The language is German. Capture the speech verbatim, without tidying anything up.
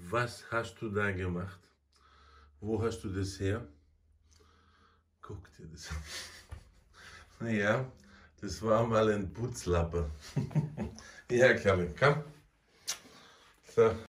Was hast du da gemacht? Wo hast du das her? Guck dir das an. Ja, das war mal ein Putzlappe. Ja, Kerle, komm. So.